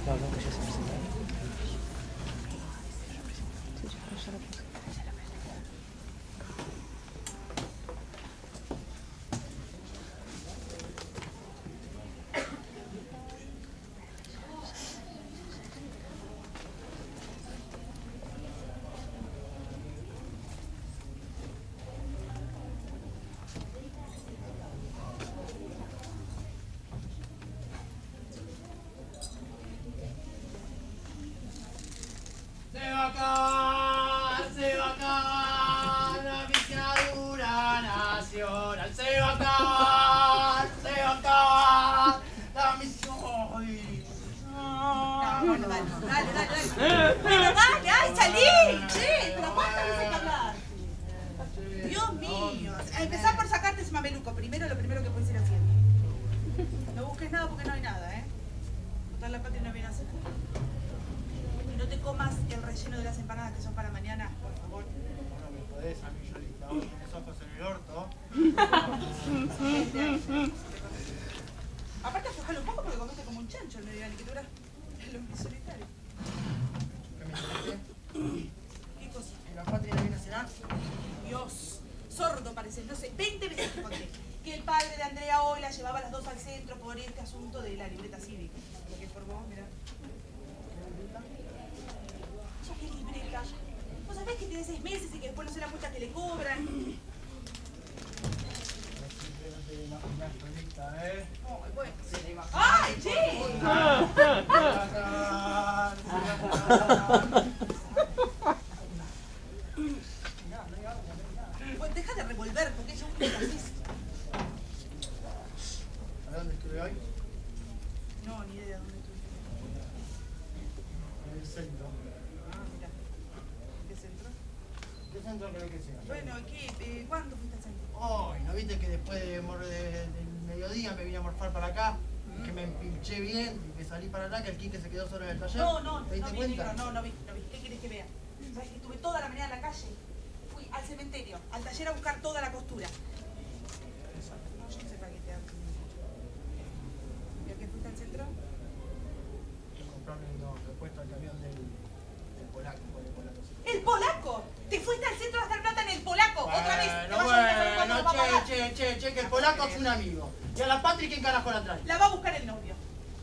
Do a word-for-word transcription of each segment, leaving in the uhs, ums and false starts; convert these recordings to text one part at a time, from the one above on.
Que el Quique se quedó solo en el taller. No, no, ¿Te diste no, cuenta? no, no vi, no vi. ¿Qué quieres que vea? ¿Sabes que estuve toda la mañana en la calle? Fui al cementerio, al taller a buscar toda la costura. No, yo no sé para qué te hago. ¿Y a qué fuiste al centro? A comprarme unos repuestos al camión del, del polaco. Del polaco sí. ¿El polaco? ¿Te fuiste al centro a gastar plata en el polaco? Bueno, ¿Otra vez? ¿Te vas bueno, a cuando lo va a che, pagar? che, che, che, que el polaco es un amigo. ¿Y a la Patri quién carajo la trae? La va a buscar el novio.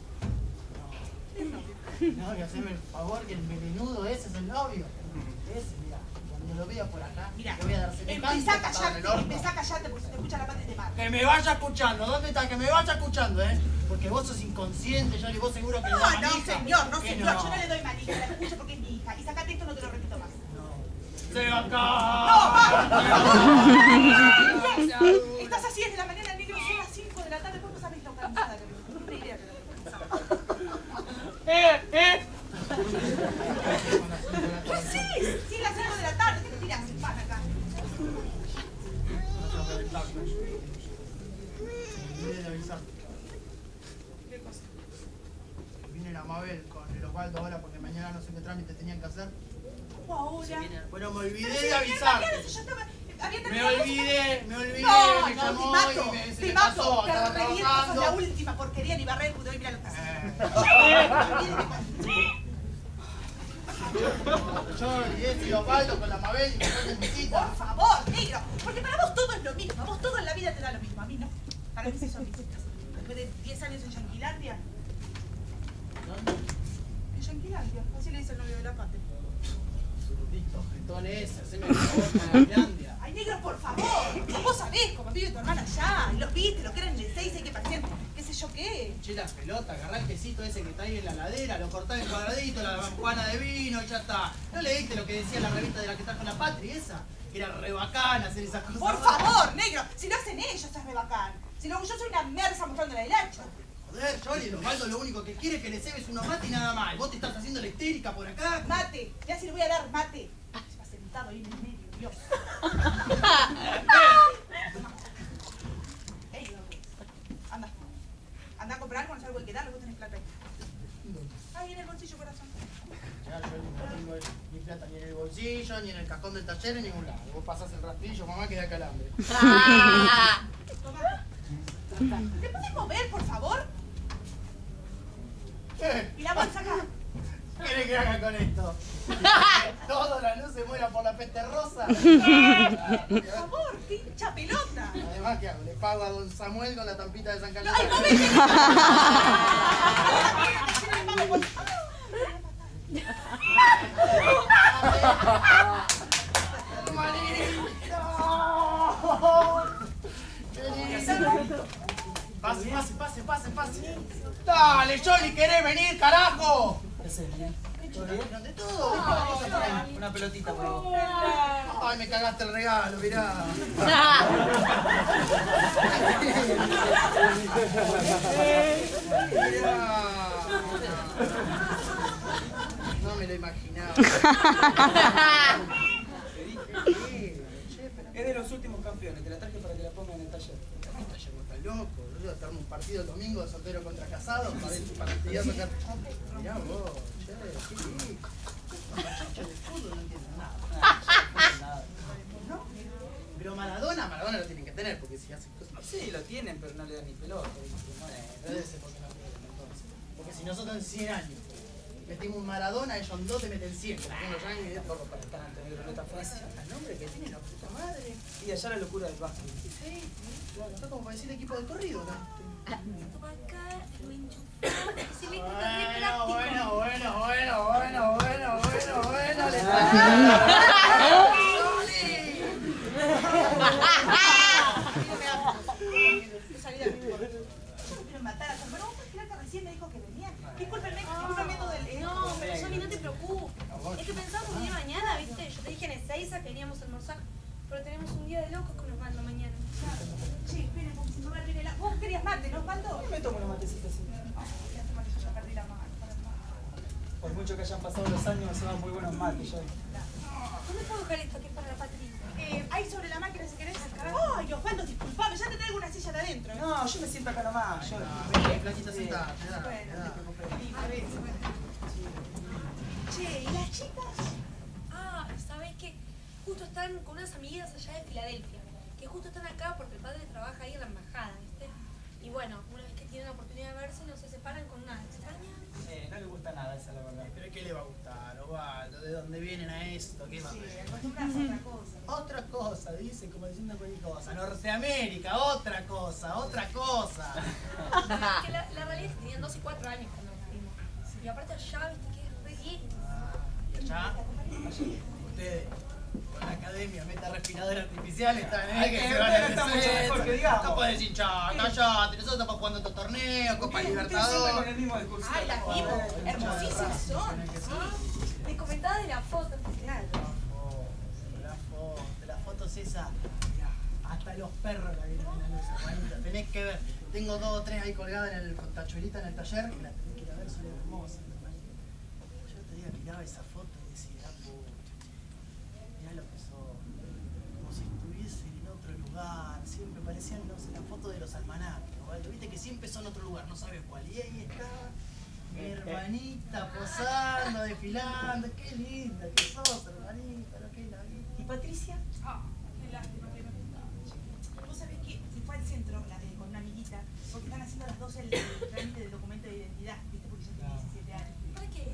No, que haceme el favor que el melenudo ese es el novio. Ese, mira, cuando lo vea por acá, mira, le voy a dar semejante empezá a patada en el callarte, orto. empezá a callarte porque si te escucha la Patri te mata. Que me vaya escuchando, ¿dónde está? Que me vaya escuchando, ¿eh? Porque vos sos inconsciente, ya que vos seguro que No, le das no, manija. señor, no, Que señor, no. yo no le doy manija, la escucho porque es mi hija. Y sacate esto, no te lo repito más. No. ¡Se va acá! ¡No, va! Estás así desde la mañana, negro, son las cinco de la tarde, ¿cómo sabés lo cansada que me no tengo idea que lo cansada. ¡Eh, eh! ¿Qué sí? Sí, las cinco de la tarde, ¿qué te tirás el pan acá? Vine de avisar. ¿Qué cosa? Vine la Mabel con el Osvaldo ahora porque mañana no sé qué trámite tenían que hacer. ¿Cómo ahora? Bueno, me olvidé Pero si de la avisar. mañana yo estaba... había Me terminado cosas- olvidé, me olvidé, No, me no, llamó te mato, y me, se te me mato, pasó, te estaba reviento, sos trabajando. la última porquería, ni barrer, pude hoy, mirá lo que haces. Yo me olvidé de Osvaldo con la Mabel y me fue en visita. Por favor, negro, porque para vos todo es lo mismo, a vos todo en la vida te da lo mismo, a mí no. ¿Para qué se son visitas? Después de diez años en Yanquilandia. ¿Dónde? En Yanquilandia, así le dice el novio de la Pate. Zurdito, jetón ese, haceme el favor con la Finlandia. Ay, negro, por favor, vos sabés cómo vive tu hermana allá, y los viste, lo que eran de seis, hay que parecían, qué sé yo qué. Che, la pelota, agarrá el quesito ese que está ahí en la ladera, lo cortás en cuadradito, la juana de vino y ya está. ¿No leíste lo que decía la revista de la que trajo la Patri, esa? Que era re bacana hacer esas cosas. Por favor, negro, si lo hacen ellos, es re bacán. Si no, yo soy una merza mostrándole el hacha. Joder, Choli, el Osvaldo lo único que quiere es que le cebes unos mate y nada más. Y vos te estás haciendo la histérica por acá. Mate, ya si le voy a dar mate. Se va sentado ahí en el medio, Dios. Ey, anda. Anda a comprar algo, no sé algo que darle, vos tenés plata ahí. Ahí en el bolsillo, corazón. Ya, yo no tengo ni plata ni en el bolsillo, ni en el cajón del taller, en ningún lado. Vos pasás el rastrillo, mamá, que da calambre. Toma. ¿Te puedes mover, por favor? ¿Qué? ¿Y la bolsa acá? ¿Qué quiere que haga con esto? Toda la luz se muera por la peste rosa. Por favor, qué hincha pelota. Además, ¿qué hago? Le pago a don Samuel con la tampita de San No, Cayetano. ¡ay, momento! Pase, pase, pase, pase, pase. Dale, Johnny, ¿querés venir, carajo? ¿Qué haces, bien? ¿Todo bien? ¿De todo? Una pelotita, por favor. Ay, me cagaste el regalo, mirá. Mirá. No me lo imaginaba. Es de los últimos campeones, te la traje para que la pongan en el taller. Estás loco, boludo, estarme un partido el domingo de soltero contra casado para, para que te diga sacar. Mirá vos, che, qué lindo. Muchachos de fútbol no entienden nada. Nada. ¿No? Pero Maradona, Maradona lo tienen que tener, porque si hacen cosas. Sí, lo tienen, pero no le dan ni pelota. No debe ser porque no quieren entonces. Porque si nosotros en cien años metimos un Maradona, ellos en dos te meten cien, como son los yankees de todo para estar. Tanto negro, no está fácil. El nombre que tiene la puta madre. Y allá la locura del básquet. Sí, claro, está como para decir equipo de corrido, ¿no? Bueno, bueno, bueno, bueno, bueno, bueno, bueno, bueno, le está matar a San Pero vos podés creer que recién me dijo que venía. Discúlpenme, discúlpenme todo el... No, pero Sony, no te preocupes. Es que pensábamos venir mañana, ¿viste? Yo te dije en Ezeiza que veníamos a almorzar, pero tenemos un día de locos con los bandos mañana. Che, esperen, porque si no va a venir la... Vos querías mate, ¿no, Osvaldo? Yo me tomo una matecita así. Ya hace mate, yo ya perdí la mano. Por mucho que hayan pasado los años, se van muy buenos mates ya. ¿Dónde puedo dejar esto que es para la Patri? Eh, ahí sobre la máquina, si querés. Ay, Osvaldo, disculpame, ya te traigo una silla de adentro, ¿eh? No, yo me siento acá nomás. Yo... Vení, flaquita, sentada. Bueno, no te preocupes. A ver, se puede. Che, ¿y las chicas? Ah, ¿sabés qué? Justo están con unas amigas allá de Filadelfia, que justo están acá porque el padre trabaja ahí en la embajada, ¿viste? Y bueno, una vez que tienen la oportunidad de verse, no se separan con una extraña. Eh, no le gusta nada esa, la verdad. Pero ¿qué le va a gustar, Osvaldo? ¿De dónde vienen a esto? ¿Qué va a Sí, ver? acostumbrarse a otra cosa. Otra cosa, dice, como diciendo cualquier cosa. Norteamérica, otra cosa, otra cosa. Es que la, la realidad es que tenían dos y cuatro años cuando nos fuimos. Y aparte allá, ¿viste? Que es re bien. Ah, y allá, ustedes, con la academia, meta respirador artificial, están, ¿eh? Que Eh, se van a ustedes están mucho mejor que digamos. No puedes hinchar, callate, nosotros estamos jugando estos torneos, Copa Ustedes siempre Libertador. con el mismo discurso. Ay, las vimos. Eh, Hermosísimas son. Me comentabas de la foto. Claro. La foto, la foto es esa. Mirá, hasta los perros la vieron en la luz, hermanita. Tenés que ver. Tengo dos o tres ahí colgadas en el, con tachuelita en el taller que la tenés que ir a ver, son hermosas, hermanita. Yo te día miraba esa foto y decía, pucha, mirá lo que son. Como si estuviesen en otro lugar. Siempre parecían, no sé, la foto de los almanaques, ¿vale? Viste que siempre son otro lugar, no sabes cuál. Y ahí está. Mi hermanita posando, desfilando, qué linda que sos, hermanita, lo que es la vida. ¿Y Patricia? Ah, qué lástima que no está. Vos sabés que se fue al centro la de, con una amiguita, porque están haciendo las dos el, el trámite del documento de identidad, ¿viste? Porque ya tiene diecisiete años. ¿Para qué?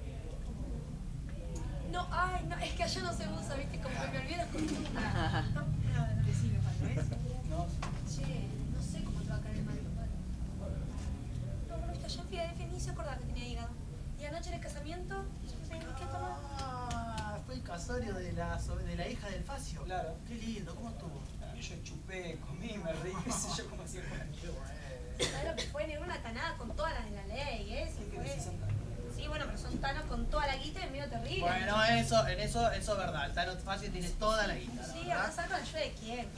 No, ay, no, es que allá no se usa, ¿viste? Como que me olvido las costumbres. No, nada. Decime, Osvaldo, ¿ves? No. Che, no sé cómo te va a caer el manto, ¿vale? No, bueno, viste, allá en Filadelfia ni se acordaba que tenía hígado. Y anoche en el casamiento, yo me pedí que tomar. Ah, fue el casorio de la, sobre- de la hija del Facio. Claro. Qué lindo, ¿cómo estuvo? Yo chupé, comí, me reí, qué sé yo, como siempre. Qué bueno. ¿Sabes lo que fue? Negar una tanada con todas las de la ley, ¿eh? Se ¿Qué fue. decís, Santa? Sí, bueno, pero son tanos con toda la guita y medio terrible. Bueno, eso, en eso, eso es verdad. El Tano Facio tiene toda la guita, Sí, ¿verdad? acá saco la ayuda de quién.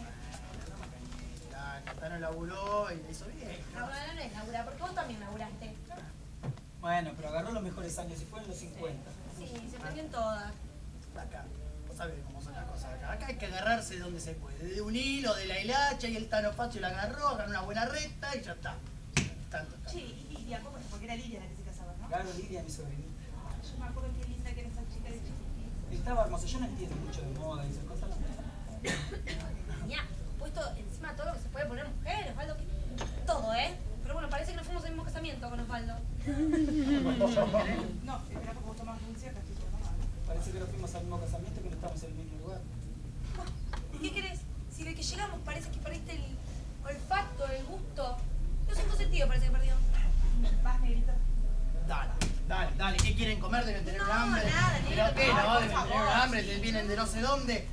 La Tano laburó y la hizo bien. No, no, no es laburar, porque vos también laburaste. Bueno, pero agarró los mejores años y fue en los cincuenta. Sí, se prendió en todas. Acá, vos sabés cómo son las cosas acá. Acá hay que agarrarse de donde se puede. De un hilo, de la hilacha, y el Tano Facio la agarró, agarró una buena recta y ya está. Tanto, tanto. Che, y Lidia, ¿cómo es? Porque era Lidia la que se casaba, ¿no? Claro, Lidia, mi sobrinita. Yo me acuerdo qué linda que era esa chica de chiquitita. Estaba hermosa, yo no entiendo mucho de moda y esas cosas. Tenía puesto encima todo lo que se puede poner mujer, Osvaldo, que- todo, ¿eh? pero bueno, parece que nos fuimos al mismo casamiento con Osvaldo. No, espera porque vos tomás dulce, acá estoy tomando. Parece que nos fuimos al mismo casamiento que no estamos en el mismo lugar. ¿Y qué querés? Si de que llegamos parece que perdiste el olfato, el gusto. No sé en qué sentido parece que perdió. ¿Vas, negrito? Dale, dale, dale. ¿Qué quieren comer? Deben tener No, hambre. nada, ¿Pero negro, qué? no, No, por deben favor. tener hambre. Les vienen de no sé dónde.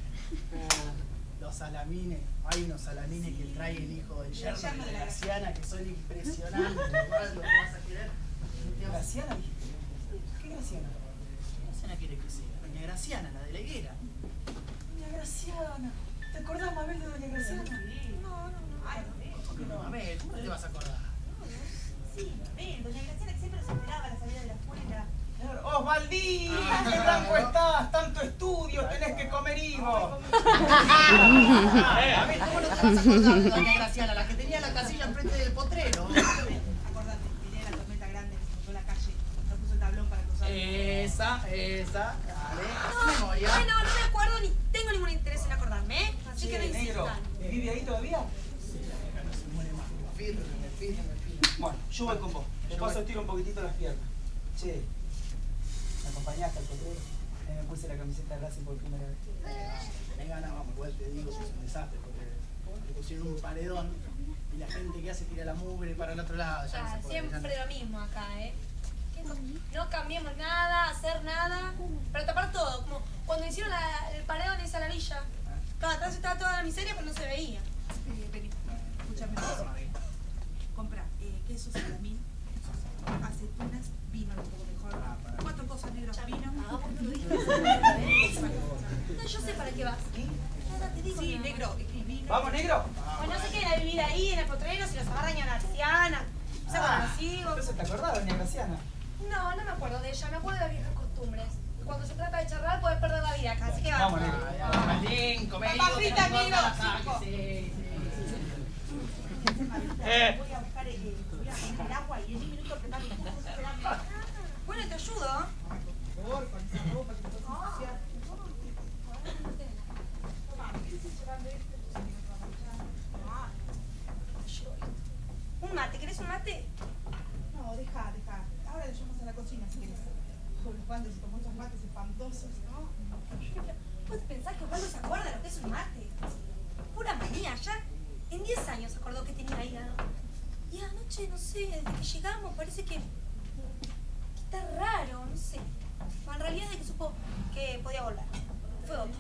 Los salamines. Hay unos salamines que trae el hijo del yerno de la Graciana que son impresionantes. Osvaldo, ¿qué vas a querer? ¿Graciana? ¿Qué Graciana? Graciana quiere que sea. Doña Graciana, la de la higuera. Doña Graciana. ¿Te acordás, Mabel, de Doña Graciana? No, no, no. Ay, ¿Cómo no? Mabel, ¿cómo no te vas a acordar? sí, ven, doña Graciana que siempre nos esperaba a la salida de la escuela. ¡Osvaldín! Ah, ¡Qué blanco no. estás! ¡Tanto estudio! ¡Tenés que comer higo! A ver, ¿cómo no te vas a acordar de Doña Graciana? La que tenía la casilla enfrente del potrero. Acordate, miré la tormenta grande que se cruzó la calle, nos puso el tablón para cruzar. Esa, esa. Dale. No, Memoria. bueno, no me acuerdo ni tengo ningún interés en acordarme, ¿eh? Así que no Che, negro, insistan. ¿vive ahí todavía? No se muere más. Firme, firme, firme. Bueno, yo voy con vos. Te paso estiro un poquitito las piernas. Che, ¿me acompañaste al potrero? Eh, me puse la camiseta de Racing por primera vez. Tenés ganas, vamos, igual te digo, es un desastre porque le pusieron un paredón y la gente que hace tira la mugre para el otro lado. Ya no Ya, se puede, ya no- siempre lo mismo acá, ¿eh? ¿Qué co- No cambiamos nada, hacer nada, para tapar todo, como cuando hicieron la- el paredón esa la villa. Claro, atrás estaba toda la miseria, pero no se veía. Eh, vení, escúchame una cosa. Compra eh, queso, salamín, aceitunas, vino, un poco mejor. Cuatro cosas negras, vino. Ah, vos no lo dijiste. No, yo sé para qué vas. Nada, te digo. Sí, nada. negro, y vino. ¡Vamos, negro! Bueno, no sé qué era vivir ahí en el potrero, si los agarra doña Graciana. O sea, cuando los sigo. Entonces, ¿te acordás, Doña Graciana? No, no me acuerdo de ella, me acuerdo de las viejas costumbres. Cuando se trata de charlar, podés perder la vida acá, así que Vamos, vamos. negro. Martín, come Papá higo, que frita, no importa amigo, la cinco. saque, sí, sí. Eh. Voy a buscar eh, voy a buscar el agua y en un minuto preparo un jugo, esperame. Bueno, te ayudo. Por favor, con esa ropa que te vas a ensuciar. Mamá, ¿qué estás llevando esto? Se me va a manchar. Mamá. Un mate, ¿querés un mate? No, deja, deja. Ahora le llamas a la cocina si quieres. Con los bandes y tomó estos mates espantosos, ¿no? ¿Vos te pensás que Osvaldo se acuerda de lo que es un mate? Pura manía, ya en diez años se acordó que tenía hígado. Y anoche, no sé, desde que llegamos parece que, que está raro, no sé. Bueno, en realidad desde que supo que podía volver. Fue otro.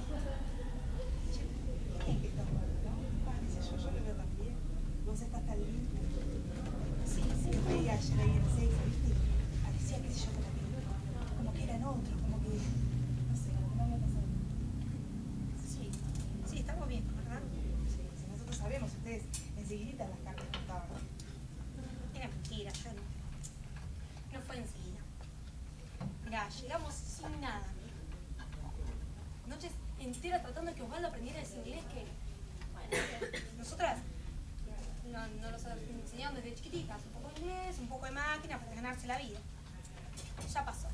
Bien que estás mal, ¿no? Ah, qué sé yo, yo lo veo también. Vos estás tan lindo. Sí, sí. Sí, veía ayer ahí en el sexo, ¿viste? Parecía, qué sé yo, como que, como que eran otros, como que, no sé, como que no había pasado. Sí, sí, estamos bien, ¿verdad? Sí, si nosotros sabemos, ustedes enseguidita las cartas contaban. Era mentira, yo no. No fue enseguida. Mirá, llegamos sin nada. Noches enteras tratando de que Osvaldo aprendiera ese inglés que, bueno, que nosotras no, no nos enseñaron desde chiquititas. Un poco de inglés, un poco de máquina para ganarse la vida. Ya pasó.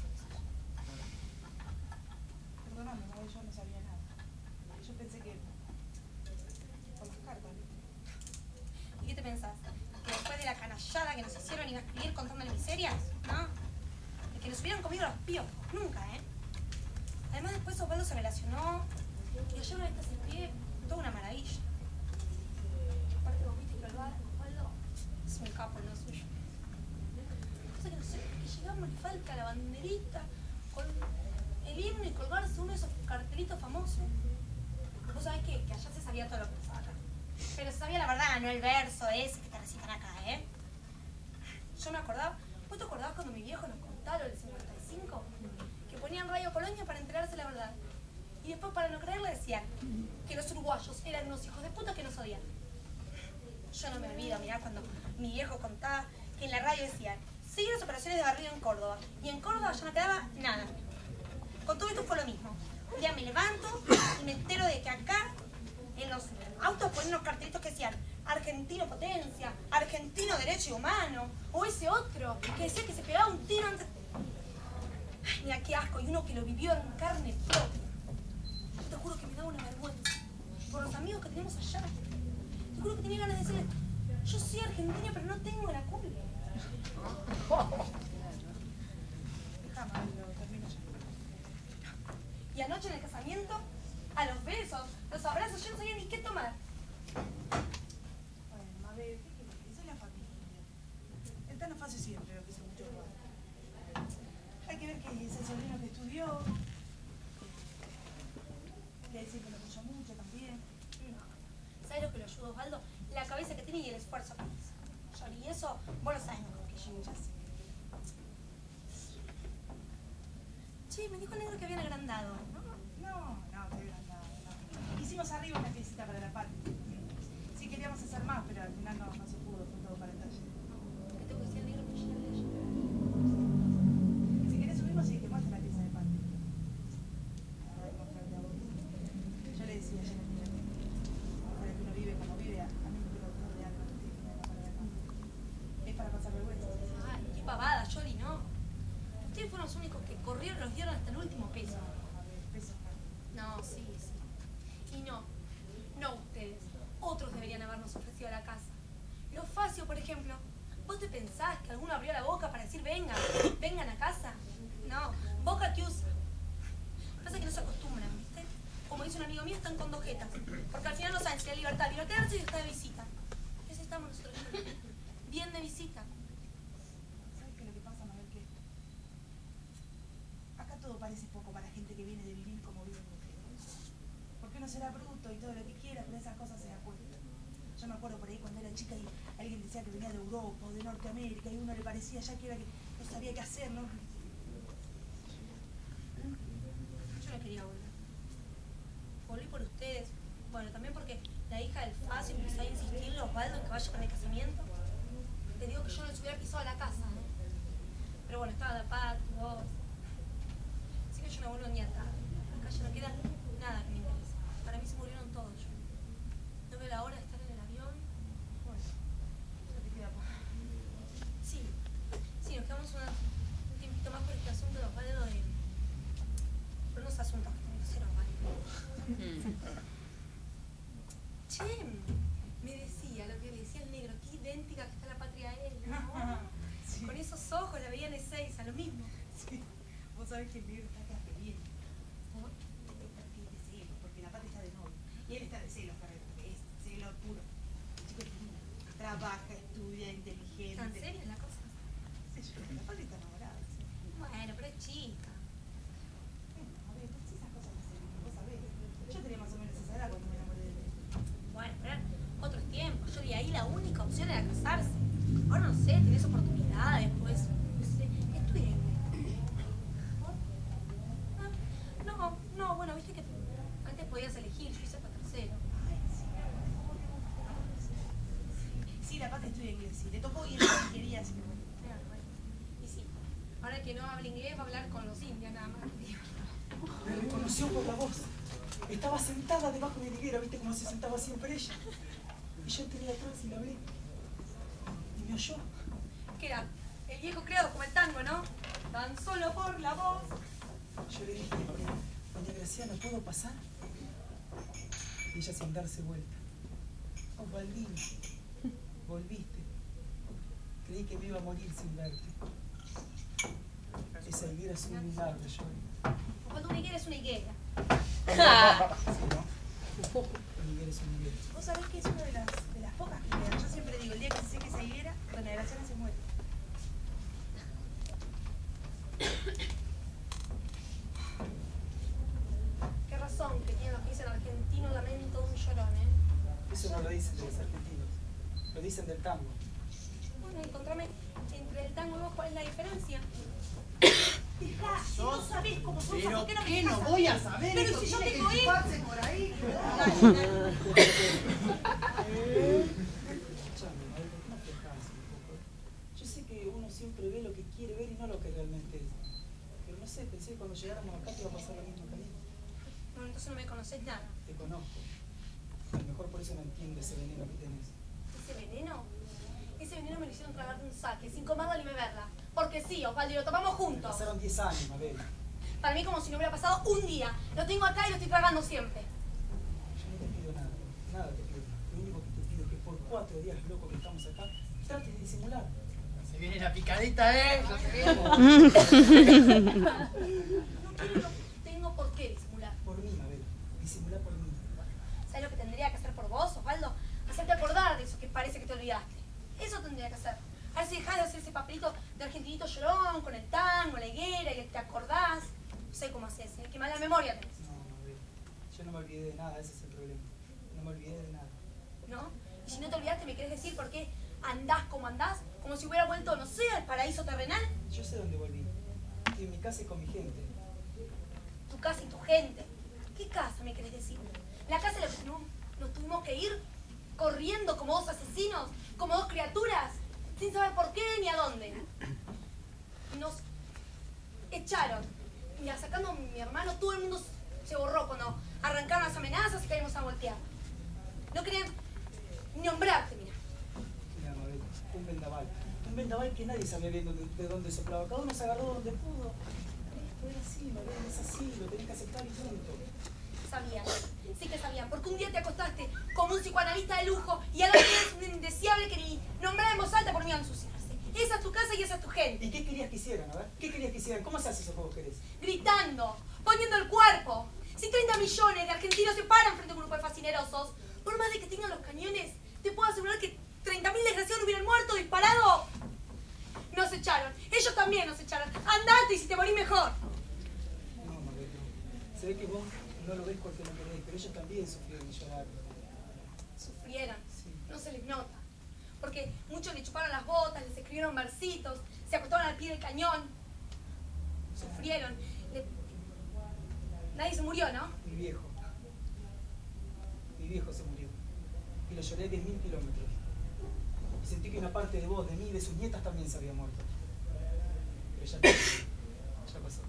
Perdóname, no, yo no sabía nada. Yo pensé que por las cartas, ¿viste? ¿Y qué te pensás? ¿Que después de la canallada que nos hicieron iba a escribir contándole miserias? ¿No? De que nos hubieran comido los piojos. Nunca, ¿eh? Además, después Osvaldo se relacionó y ayer una vez que se escribe toda una maravilla. Aparte, vos viste que Osvaldo es un capo en lo suyo. Cosa que no sé, que llegamos y falta la banderita con el himno y colgarse uno de esos cartelitos famosos. Vos sabés que, que allá se sabía todo lo que pasaba acá. Pero se sabía la verdad, no el verso ese que te recitan acá, ¿eh? Yo me acordaba, ¿vos te acordabas cuando mi viejo nos contaba lo del cincuenta y cinco? Que ponían Radio Colonia para enterarse la verdad. Y después, para no creerle, decían que los uruguayos eran unos hijos de puta que nos odian. Yo no me olvido, mirá, cuando mi viejo contaba que en la radio decían sigue las operaciones de barrido en Córdoba. Y en Córdoba ya no quedaba nada. Con todo esto fue lo mismo. Un día me levanto y me entero de que acá, en los autos, ponen unos cartelitos que decían argentino potencia, argentino derecho humano, o ese otro que decía que se pegaba un tiro antes. Ay, mira qué asco, y uno que lo vivió en carne propia. Yo te juro que me daba una vergüenza por los amigos que tenemos allá. Te juro que tenía ganas de decirle, Yo soy argentina, pero no tengo la culpa. Déjame, lo termino ya. Y anoche en el casamiento, a los besos, los abrazos, yo no sabía ni qué tomar. Bueno, Mabel, ¿qué quieres? Esa es la familia. El Tano hace siempre lo que hizo mucho lugar. Hay que ver que es el sobrino que estudió. Le decir que lo apoya mucho también. No. ¿Sabes lo que lo ayuda, Osvaldo? La cabeza que tiene y el esfuerzo que hizo. Yo ni eso, vos lo sabés mejor que yo. Ya sé. Che, me dijo el negro que habían agrandado, ¿no? No, no, qué agrandado, no. Hicimos arriba una fiesta para la patria. Sí queríamos hacer más, pero al final no, no se pudo, fue todo para el taller. ¿Qué tengo que decir al negro que ya le ayuda? Si querés subimos y que muestre la pieza de patria. Para demostrarte a vos. Yo le decía ayer a mi amiga, ahora que uno vive como vive, a, a mí me quedó todo de algo, no tiene que nada para la casa. Es para pasar vergüenza. Ay, qué pavada, Yoli, ¿no? Ustedes fueron los únicos que corrieron, los dieron hasta el último peso. A ver, pesos, No, sí, sí. Y no, no ustedes. Otros deberían habernos ofrecido la casa. Los Facio, por ejemplo. ¿Vos te pensás que alguno abrió la boca para decir vengan, vengan a casa? No, boca que usa. Pasa que no se acostumbran, ¿viste? Como dice un amigo mío, están con dos jetas. Porque al final no saben si hay libertad de quedarse y está de visita. ¿Qué si estamos nosotros? Bien de visita. ¿Sabes qué es lo que pasa, Mabel? Que acá todo parece poco para gente que viene de vivir como viven ustedes. Porque uno será bruto y todo lo que quiera, pero esas cosas se da cuenta. Yo me acuerdo por ahí cuando era chica y alguien decía que venía de Europa o de Norteamérica y uno le parecía ya que era que no sabía qué hacer, ¿no? Yo no quería volver. Volví por ustedes. Bueno, también porque la hija del Facio empezó a insistirle a Osvaldo en que vaya para el casamiento. Te digo que yo no les hubiera pisado la casa, ¿no? Pero bueno, estaba la Pat, vos. Así que yo no vuelvo ni a tarde. Acá ya no queda nada que me interese. Para mí se murieron todos. Yo no veo la hora de estar en el avión. Bueno, ya te queda poco. Sí, sí, nos quedamos una- un tiempito más por este asunto de Osvaldo de... por unos asuntos que tenemos que hacer Osvaldo. Che, me decía lo que decía el negro, qué idéntica que está la patria a él, ¿no? Sí. Con esos ojos la veía en Ezeiza, lo mismo. Sí. Vos sabés que el negro está acá bien. ¿No? Está de celos, porque la pata está de novio. Y él está de celos, Carrera, porque es celo puro. El chico es divino. Trabaja, estudia, inteligente. ¿Tan seria la cosa? Sí, yo, la pata está enamorada. Sí. Bueno, pero es chica. Bueno, a ver, pues esas cosas no se ven, vos sabés. Yo tenía más o menos esa edad cuando me enamoré de él. Bueno, pero eran otros tiempos. Yo de ahí la única opción era casarse. Ahora no sé, tenés oportunidades, pues, no sé, estudié inglés. Ah, No, no, bueno, viste que antes podías elegir, yo hice para tercero. Ay, sí. Sí, la pata estudia inglés, sí. Le tocó ir a la ingeniería, así que bueno. Ah, bueno. Y sí, ahora que no habla inglés va a hablar con los indios nada más. Me reconoció por la voz. Estaba sentada debajo de la higuera, ¿viste cómo se sentaba siempre ella? Y yo entré atrás y la hablé. Y me oyó. ¿Qué era? El viejo creado como el tango, ¿no? Tan solo por la voz. Yo le dije, doña Graciana, ¿puedo pasar? Y ella sin darse vuelta. Osvaldino, volviste. Creí que me iba a morir sin verte. Esa higuera es un milagro, Johnny. Cuando una higuera es una higuera. Sí, ¿no? Una higuera es una higuera. Vos sabés que es una de las, de las pocas que quedan. Yo siempre digo, el día que se seque esa higuera, doña Graciana se muere. Qué razón que tienen los que dicen argentino lamento un llorón, ¿eh? Eso no lo dicen de los argentinos. Lo dicen del tango. Bueno, encontrame entre el tango y vos, ¿cuál es la diferencia? Dejá, si no sabés cómo son, Pero ¿por qué no me ¿qué dejás no saber? voy a saber? Pero Eso si yo tiene tengo que hijos. chuparse por ahí. Dale, dale. Escuchame, María, no te canses un poco. Yo sé que uno siempre ve lo que quiere ver y no lo que realmente es. Pero no sé, pensé que cuando llegáramos acá te iba a pasar lo mismo que a mí. No, entonces no me conocés nada. Te conozco. A lo mejor por eso no entiendo ese veneno que tenés. ¿Ese veneno? Ese veneno me lo hicieron tragar de un saque, sin comerla ni beberla. Porque sí, Osvaldo, y lo tomamos juntos. Pasaron diez años, Mabel. Para mí como si no hubiera pasado un día. Lo tengo acá y lo estoy tragando siempre. Yo no te pido nada. Nada te pido. Lo único que te pido es que por cuatro días locos que estamos acá, trates de disimular. Se viene la picadita, ¿eh? Ya se viene. No tengo, tengo por qué disimular. Por mí, Mabel. Disimular por mí. ¿Sabes lo que tendría que hacer por vos, Osvaldo? Hacerte acordar de eso que parece que te olvidaste. Eso tendría que hacer. A ver si dejás de hacer ese papelito de argentinito llorón, con el tango, la higuera, y que te acordás. No sé cómo haces, ¿eh? Qué mala memoria tenés. No, Mabel. Yo no me olvidé de nada, ese es el problema. No me olvidé de nada. ¿No? Y si no te olvidaste, ¿me querés decir por qué andás como andás? Como si hubiera vuelto, no sé, al paraíso terrenal. Yo sé dónde volví. Estoy en mi casa y con mi gente. Tu casa y tu gente. ¿Qué casa me querés decir? La casa en la que no, nos tuvimos que ir corriendo como dos asesinos, como dos criaturas, sin saber por qué ni a dónde. Nos echaron. Mira, sacando a mi hermano, todo el mundo se borró cuando arrancaron las amenazas y caímos a voltear. No querían ni nombrarte, mira. Mira, Mabel, un vendaval. Un vendaval que nadie sabía bien dónde, de dónde soplaba. Cada uno se agarró donde pudo. Esto es así, Mabel, es así. Lo tenés que aceptar y punto. Sabían, sí que sabían, porque un día te acostaste como un psicoanalista de lujo y ahora tienes un indeseable que ni nombrar en voz alta por miedo a ensuciarse. Esa es tu casa y esa es tu gente. ¿Y qué querías que hicieran, a ver? ¿Qué querías que hicieran? ¿Cómo se hace eso que vos querés? Gritando, poniendo el cuerpo. Si treinta millones de argentinos se paran frente a un grupo de fascinerosos, por más de que tengan los cañones, te puedo asegurar que treinta mil desgraciados hubieran muerto, disparado. Nos echaron, ellos también nos echaron. Andate y si te morís mejor. No, Mabel, no. Se ve que vos no lo ves porque no querés, pero ellos también sufrieron y lloraron. Sufrieron, Sí. no se les nota. Porque muchos le chuparon las botas, les escribieron versitos, se acostaron al pie del cañón. Sufrieron. Le... Nadie se murió, ¿no? Mi viejo. Mi viejo se murió. Y lo lloré diez mil kilómetros. Y sentí que una parte de vos, de mí y de sus nietas también se había muerto. Pero ya, ya pasó.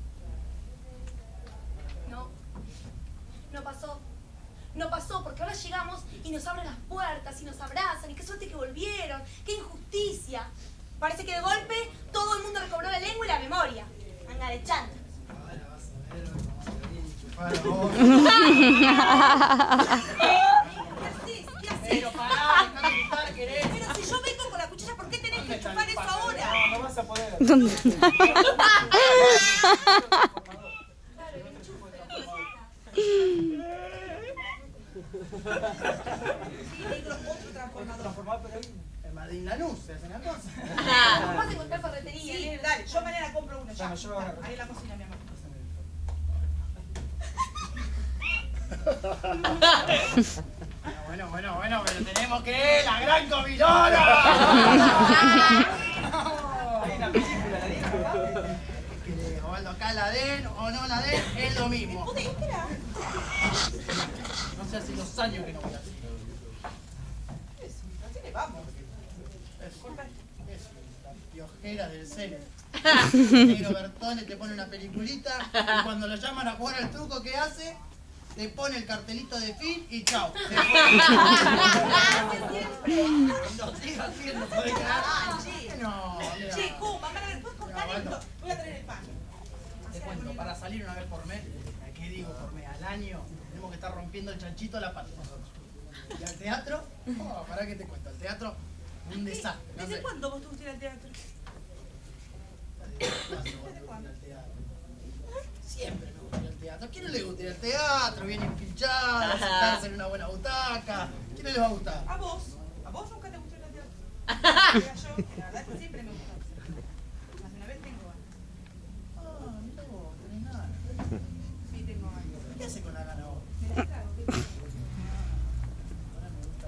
No, no pasó. No pasó porque ahora llegamos y nos abren las puertas y nos abrazan. Y qué suerte que volvieron. Qué injusticia. Parece que de golpe todo el mundo recobró la lengua y la memoria. Anga de chanta. Ahora vas a ver cómo te viene a chupar la boca. ¿Qué haces? ¿Qué haces? Pero pará, dejame gritar, querés. Pero si yo vengo con la cuchilla, ¿por qué tenés que chupar eso ahora? No, no vas a poder. ¿Dónde? Sí, negro, otro transformador. Transformar, pero ahí. El Madrid Lanús, se hace una cosa. ¿Cómo vas a encontrar ferretería? Sí, dale, yo mañana compro uno ya. Bueno, yo agarro. Ahí en la cocina, mi amor. Bueno, bueno, bueno, pero tenemos que la gran comilona. Hay una película, la dieron. Que Osvaldo acá la den o no la den, es lo mismo. ¿Pude espera? No sé hace dos años que no voy a hacer. Así le vamos. Es la piojera del cine. Negro Bertone te pone una peliculita y cuando lo llaman a jugar al truco, ¿qué hace? Te pone el cartelito de fin y chao. Se fue. Lo sigo haciendo, podés quedar. Ah, che. No, mira. Che, ¿cómo? Mamá, ¿puedes cortar No, esto? bueno. Voy a traer el pan. Te cuento, para salir una vez por mes, ¿qué digo por mes? Al año tenemos que estar rompiendo el chanchito a la pata nosotros. Y al teatro, oh, para que te cuento, el teatro, un desastre. No ¿Desde sé. cuándo vos te gusta ir al teatro? ¿Desde cuándo? Siempre me gusta ir al teatro. ¿A quién no le gusta ir al teatro? Viene pinchado, sentarse en una buena butaca. ¿A quién no le va a gustar? A vos. ¿A vos nunca te gustó ir al teatro? Mira, yo, la verdad es que siempre me gustó. Más de una vez tengo ganas. Ah, mira vos, tenés nada. Sí, tengo ganas. ¿Qué haces con la gana vos? Me la trago. ¿Qué pasa? Ahora me gusta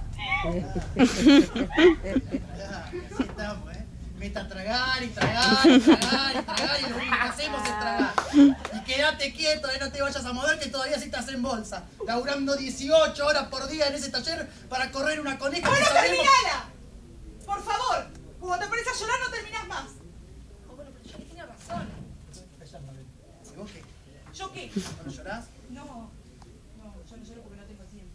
más. Así estamos, ¿eh? Meta a tragar y tragar y tragar y tragar y lo único que hacemos es tragar. Y quédate quieto, ¿eh? No te vayas a mover que todavía sí estás en bolsa. Laburando dieciocho horas por día en ese taller para correr una coneja. ¡Bueno, que sabemos- terminala! Por favor, cuando te pones a llorar no terminás más. Oh, bueno, pero yo tiene razón. ¿Y vos qué? ¿Yo qué? ¿No llorás? No, no, yo no lloro porque no tengo tiempo.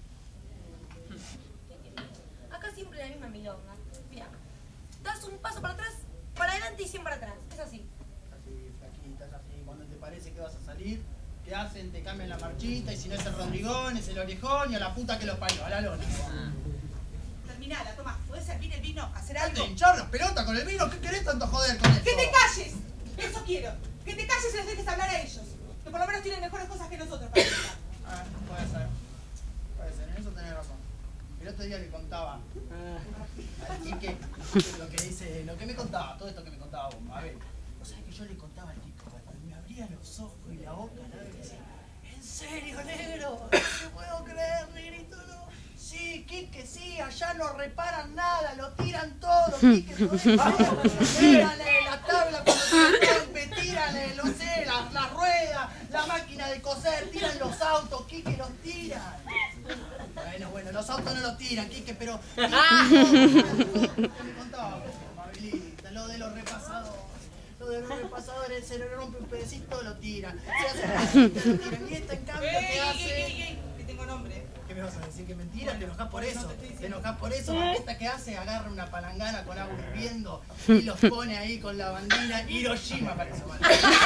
Acá siempre la misma milonga. Mira, das un paso para atrás, para adelante y cien para atrás. Es así. Así, flaquita, es así. Cuando te parece que vas a salir, ¿qué hacen? Te cambian la marchita y si no es el Rodrigón, es el Orejón y a la puta que los parió, a la lona. terminala, toma, ¿podés servir el vino? ¿Hacer ¿Qué te algo? hinchar las pelotas con el vino? ¿Qué querés tanto joder con eso? ¡Que te calles! Eso quiero. Que te calles y les dejes hablar a ellos. Que por lo menos tienen mejores cosas que nosotros para hablar. Ah, puede ser. Puede ser, en eso tenés razón. El otro día le contaba al Quique lo que dice, lo que me contaba, todo esto que me contaba vos, Mabel. O sea que yo le contaba al Quique cuando me abría los ojos y la boca, ¿no? Y decía, ¿en serio, negro? No te puedo creer, negrito, no. Sí, Quique, sí, allá no reparan nada, lo tiran todo, Quique, tírale la tabla cuando se rompe, tírale, no sé, las la ruedas, la máquina de coser, tiran los autos, Quique, los tiran. Bueno, bueno, los autos no los tiran, Quique, pero... ¿Qué me contaba, Mabelita? Lo de los repasadores. Lo de los repasadores, se le rompe un pedacito, lo tiran. Se hace un pedacito, lo tiran. Y esta, en cambio, ¡Ey, ¿qué ey, hace? ey, ey! Que tengo nombre. ¿Qué me vas a decir? ¿Que mentira? ¿Te enojás por No, eso? no te estoy ¿Te diciendo. enojás por eso? ¿Esta qué hace? Agarra una palangana con agua hirviendo y los pone ahí con la bandera Hiroshima, parece mal.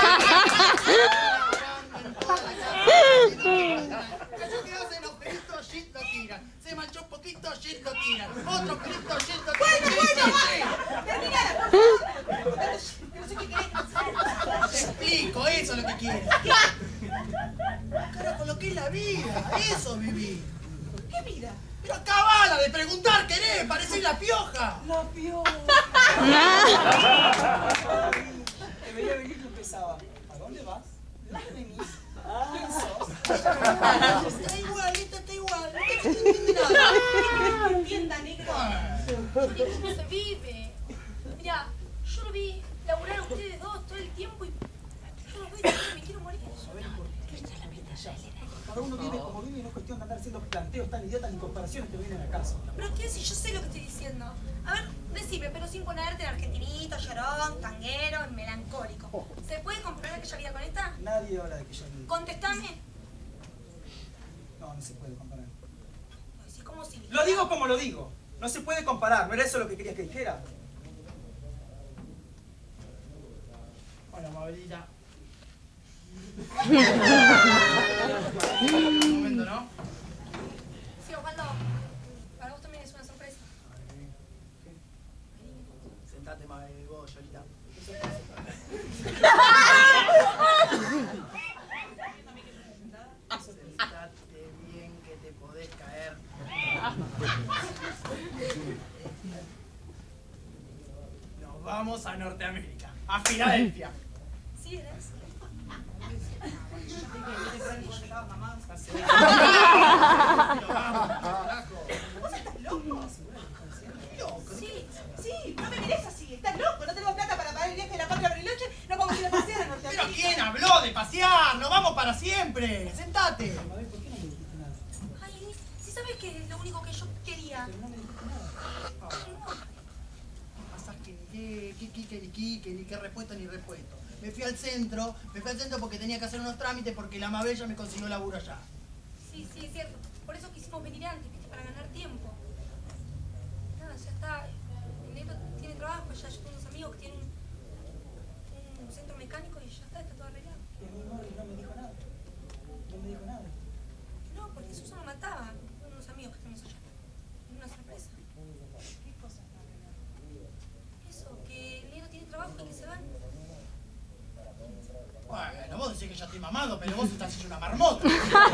Eso que hacen los pelitos, shit lo tiran. Se manchó un poquito, shit lo tiran. Otro pelito, shit lo tiran. ¡Bueno, bueno! ¡Terminala, por favor! Que no sé qué querés hacer. Te explico, eso es lo que quiero. Carajo, lo que es la vida, eso viví. ¿Qué vida? Pero acabala de preguntar, querés, parecés la pioja. La pioja. Te veía venir y empezaba. ¿A dónde vas? ¿De dónde venís? ¿Quién sos? Está igual, esta está igual. No entiende nada. Que entienda, negro. Yo digo, ¿cómo se vive? Mirá, yo lo vi laburar a ustedes dos todo el tiempo y yo los veo y me quiero morir. Cada uno vive como vive y no es cuestión de andar haciendo planteos tan idiotas ni comparaciones que vienen al caso. Pero qué si yo sé lo que estoy diciendo. A ver, decime, pero sin ponerte en argentinito, llorón, tanguero, melancólico. ¿Se puede comparar aquella vida con esta? Nadie habla de que yo vivo. Contestame. No, no se puede comparar. Pues sí, como si... Lo digo como lo digo. No se puede comparar. ¿No era eso lo que querías que dijera? Bueno, Mabelita. Un momento, ¿no? Sí, Osvaldo, para vos también es una sorpresa. Sentate, Mabel, vos, Yolita. Sentate bien que te podés caer. Nos vamos a Norteamérica, a Filadelfia. Sí, eres. ¿Vos estás loco? Loco. Sí, sí, no me mirés así. Estás loco. No tenemos plata para pagar el viaje de la patria Bariloche. No vamos a ir a pasear a ¿Pero Norteamérica. quién habló de pasear? ¡Nos vamos para siempre! ¡Sentate! Mabel, ¿por qué no me dijiste nada? Ay, Elis, si sabes que es lo único que yo quería. Pero no me dijiste nada. Ay, no. Pasa que ni qué, qué, qué, ni qué, ni qué repuesto ni repuesto. Me fui al centro, me fui al centro porque tenía que hacer unos trámites porque la Mabel ya me consiguió laburo allá. Sí, sí, es cierto. Por eso quisimos venir antes, ¿viste? Para ganar tiempo. Nada, ya está. El negro tiene trabajo, ya yo tengo unos amigos que tienen un, un centro mecánico y ya está, está todo arreglado. Y a mí Morris no me dijo nada. No me dijo nada. No, porque Susan lo mataba. Unos amigos que tenemos allá. Es una sorpresa. ¿Qué cosa está arreglada? Eso, que el negro tiene trabajo y que se van. Bueno, vos decís que ya estoy mamado, pero vos estás hecho una marmota.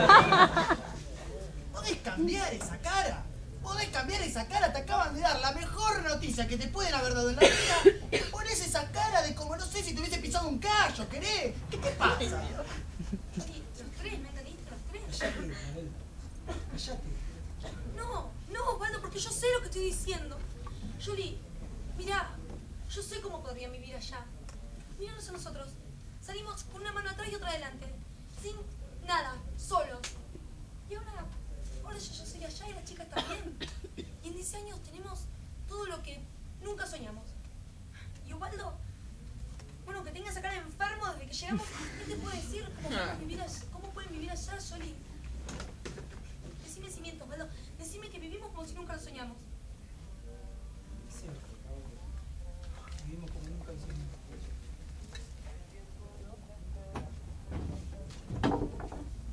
¿Podés cambiar esa cara? ¿Podés cambiar esa cara? Te acaban de dar la mejor noticia que te pueden haber dado en la vida. Y pones esa cara de como no sé si te hubiese pisado un callo, ¿querés? ¿Qué te pasa? Sí, los tres, ¿me entendiste? Los tres. Callate, Mabel. Callate. No, no, Osvaldo, porque yo sé lo que estoy diciendo. Yuri, mira, yo sé cómo podrían vivir allá. Míranos a nosotros. Salimos con una mano atrás y otra adelante. Sin nada, solos. Y ahora, ahora yo, yo soy allá y la chica está bien. Y en diez años tenemos todo lo que nunca soñamos. Y Osvaldo, bueno, que tenga esa cara de enfermo desde que llegamos, ¿qué te puede decir? ¿Cómo pueden vivir allá, cómo pueden vivir allá, Yoli? Decime si miento, Osvaldo. Decime que vivimos como si nunca lo soñamos. Es cierto. Vivimos como nunca lo soñamos.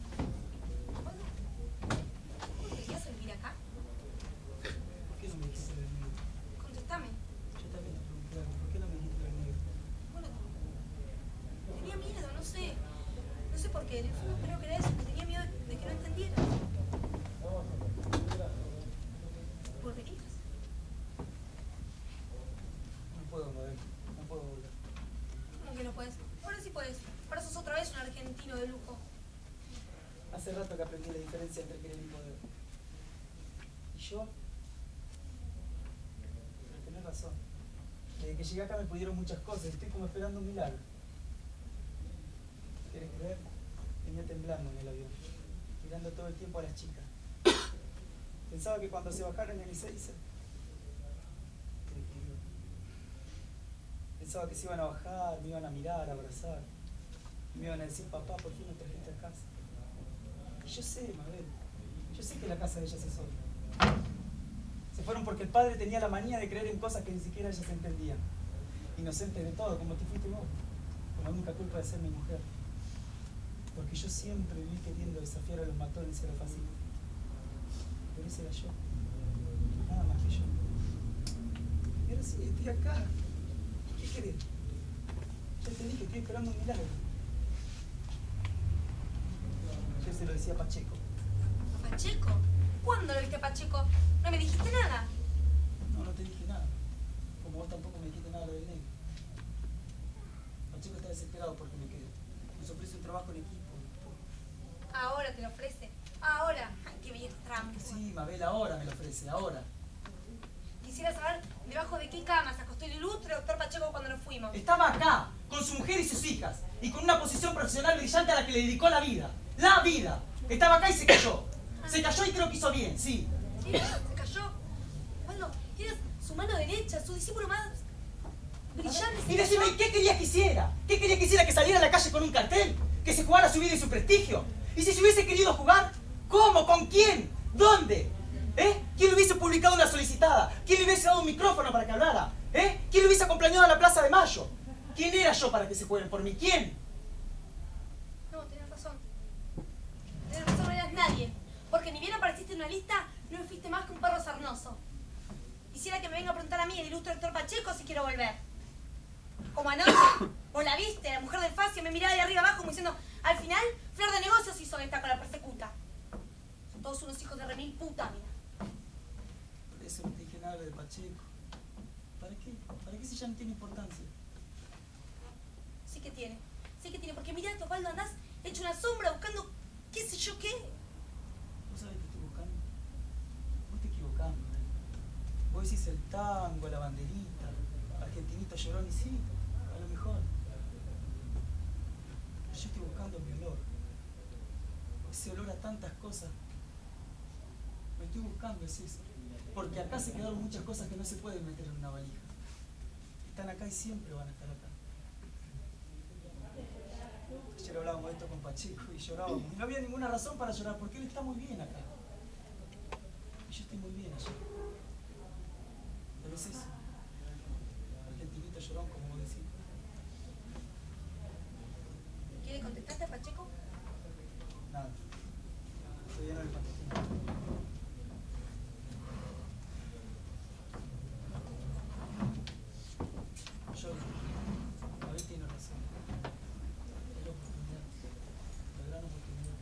Osvaldo, ¿cómo querías vivir acá? ¿Por qué no me dijiste porque en el fondo creo que era eso, que tenía miedo de que no entendieras. ¿Volverías? No puedo, Mabel. No puedo volver. ¿Cómo que no puedes? Ahora sí puedes. Ahora sos otra vez un argentino de lujo. Hace rato que aprendí la diferencia entre querer y poder. ¿Y yo? Pero tenés razón. Desde que llegué acá me pudieron muchas cosas. Estoy como esperando un milagro. ¿Quieres creer? Venía temblando en el avión, mirando todo el tiempo a las chicas. Pensaba que cuando se bajaran en Ezeiza, pensaba que se iban a bajar, me iban a mirar, a abrazar. Y me iban a decir, papá, por fin nos trajiste a casa. Y yo sé, Mabel, yo sé que la casa de ellas es otra. Se fueron porque el padre tenía la manía de creer en cosas que ni siquiera ellas entendían. Inocentes de todo, como tú fuiste vos, con la única culpa de ser mi mujer. Porque yo siempre viví queriendo desafiar a los matones y a los fascistas. Pero ese era yo. Nada más que yo. Y ahora sí, estoy acá. ¿Qué querés? Ya te dije, estoy esperando un milagro. Yo se lo decía a Pacheco. ¿A Pacheco? ¿Cuándo lo viste a Pacheco? No me dijiste nada. No, no te dije nada. Como vos tampoco me dijiste nada lo del negro. Pacheco está desesperado porque me quedo. Nos ofrece un trabajo en equipo. Ahora te lo ofrece. Ahora. Ay, qué viejo trampo. Sí, Mabel, ahora me lo ofrece, ahora. Quisiera saber debajo de qué cama se acostó el ilustre doctor Pacheco cuando nos fuimos. Estaba acá, con su mujer y sus hijas, y con una posición profesional brillante a la que le dedicó la vida. ¡La vida! Estaba acá y se cayó. Se cayó y creo que hizo bien, sí. Sí, se cayó. Bueno, eras su mano derecha, su discípulo más brillante. Y decime, ¿qué querías que hiciera? ¿Qué querías que hiciera? ¿Que saliera a la calle con un cartel? ¿Que se jugara su vida y su prestigio? ¿Y si se hubiese querido jugar? ¿Cómo? ¿Con quién? ¿Dónde? ¿Eh? ¿Quién le hubiese publicado una solicitada? ¿Quién le hubiese dado un micrófono para que hablara? ¿Eh? ¿Quién le hubiese acompañado a la Plaza de Mayo? ¿Quién era yo para que se jueguen por mí? ¿Quién? No, tenés razón. Tenés razón, no eras nadie. Porque ni bien apareciste en una lista, no me fuiste más que un perro sarnoso. Quisiera que me venga a preguntar a mí, el ilustre doctor Pacheco, si quiero volver. Como anoche, vos la viste, la mujer del Facio me miraba de arriba abajo como diciendo, al final, Flor de Negocios hizo esta con la persecuta. Son todos unos hijos de remil puta, mira. Por eso no te dije nada de Pacheco. ¿Para qué? ¿Para qué si ya no tiene importancia? Sí que tiene, sí que tiene, porque mira, Osvaldo, andás hecho una sombra buscando qué sé yo qué. ¿Vos sabés qué estoy buscando? Vos te equivocás, Mabel. Vos decís el tango, la banderita, argentinito llorón y sí, a lo mejor. Pero yo estoy buscando mi olor. Ese olor a tantas cosas. Lo estoy buscando, es eso. Porque acá se quedaron muchas cosas que no se pueden meter en una valija. Están acá y siempre van a estar acá. Ayer hablábamos de esto con Pacheco y llorábamos. Y no había ninguna razón para llorar porque él está muy bien acá. Y yo estoy muy bien allá. Pero es eso. Argentinito llorón, como vos decís. ¿Qué le contestaste a Pacheco? Nada. Todavía no le contesté nada. Yo, Mabel tiene razón. Es la oportunidad. La gran oportunidad.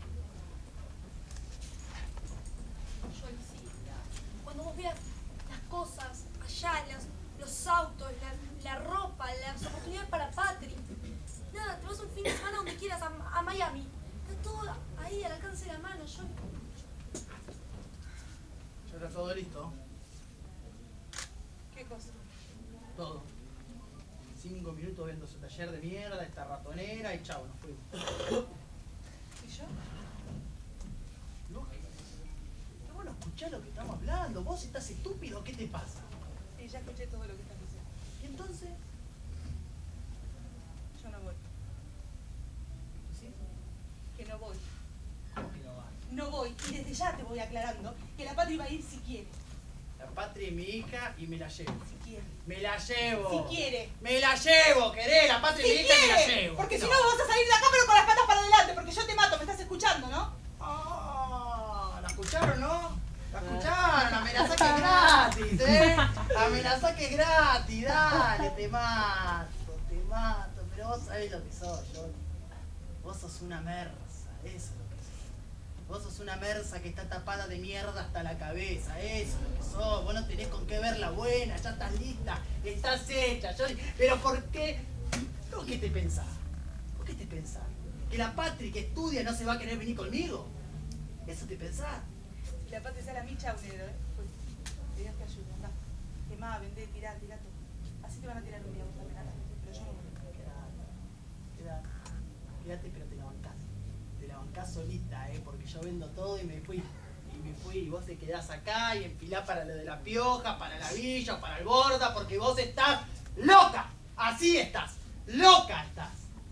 Yo sí. Cuando vos veas las cosas allá, los, los autos, la, la ropa, las oportunidades para Patri. Nada, te vas un fin de semana donde quieras, a, a Miami. Está todo ahí al alcance de la mano. Yo... Ya está todo listo. ¿Qué cosa? Todo. Cinco minutos viendo su taller de mierda, esta ratonera y chao, nos fuimos. ¿Y yo? No, pero vos no escuchás lo que estamos hablando. Vos estás estúpido, ¿qué te pasa? Sí, ya escuché todo lo que estás diciendo. Y entonces, Yo no voy. ¿sí? Que no voy. ¿Cómo que no vas? No voy. Y desde ya te voy aclarando que la Patri va a ir si quiere. La Patria es mi hija y me la llevo. Si quiere. Me la llevo. Si quiere. Me la llevo, querés. La Patria Si es mi hija y me la quiere. llevo. Porque ¿Qué si no vas a salir de acá pero con las patas para adelante. Porque yo te mato. ¿Me estás escuchando, no? Ah, ¿la escucharon, no? ¿La escucharon? Amenazá que es gratis, ¿eh? Amenazá que es gratis. Dale, te mato, te mato. Pero vos sabés lo que sos, yo. Vos Vos sos una merza, eso es lo que sos. Vos sos una merza que está tapada de mierda hasta la cabeza, eso es lo que sos. Vos no tenés con qué verla buena, ya estás lista, estás hecha. Yo... Pero ¿por qué? ¿Vos qué te pensás? ¿Vos qué te pensás? ¿Que la Patri que estudia no se va a querer venir conmigo? ¿Eso te pensás? Si la Patri sea la micha, un negro, ¿eh? Pues, que Dios te ayude, andá. Quemá, vendé, tirá, tirá todo. Así te van a tirar un día vos también, andá. Pero yo no voy. Quédate, quédate, pero te la bancás. Te la bancás solita, ¿eh? Porque yo vendo todo y me fui. Y me fui y vos te quedás acá y enfilás para lo de la pioja, para la villa, para el borda, porque vos estás loca. Así estás. Loca estás.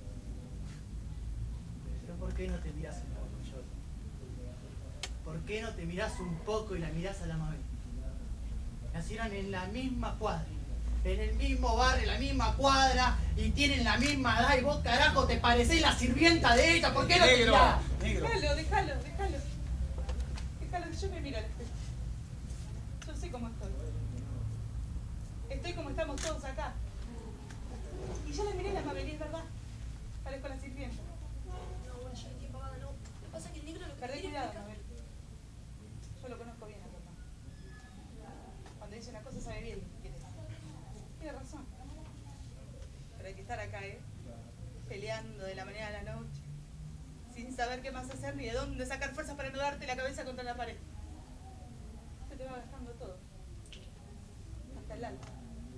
Pero ¿por qué no te mirás un poco, Yoli? ¿Por qué no te mirás un poco y la mirás a la Mabel? Nacieron en la misma cuadra, en el mismo barrio, en la misma cuadra, y tienen la misma edad, y vos, carajo, te parecés la sirvienta de ella. ¿Por qué no te mirás? Negro. Déjalo, déjalo, déjalo. Déjalo, que yo me miro al espejo. Yo sé cómo estoy. Estoy como estamos todos acá. Y yo la miré la Mabel, es verdad. Parezco la sirvienta. No, bueno, yo estoy pagada, no. Lo que pasa es que el negro lo que Perdé quiere cuidado, es Mabel. Yo lo conozco bien a tu hermano. Cuando dice una cosa sabe bien lo que quiere decir. Tiene razón. Pero hay que estar acá, ¿eh? Peleando de la mañana a la noche. Sin saber qué más hacer ni de dónde sacar fuerzas para no darte la cabeza contra la pared. Se te va gastando todo. Hasta el alma.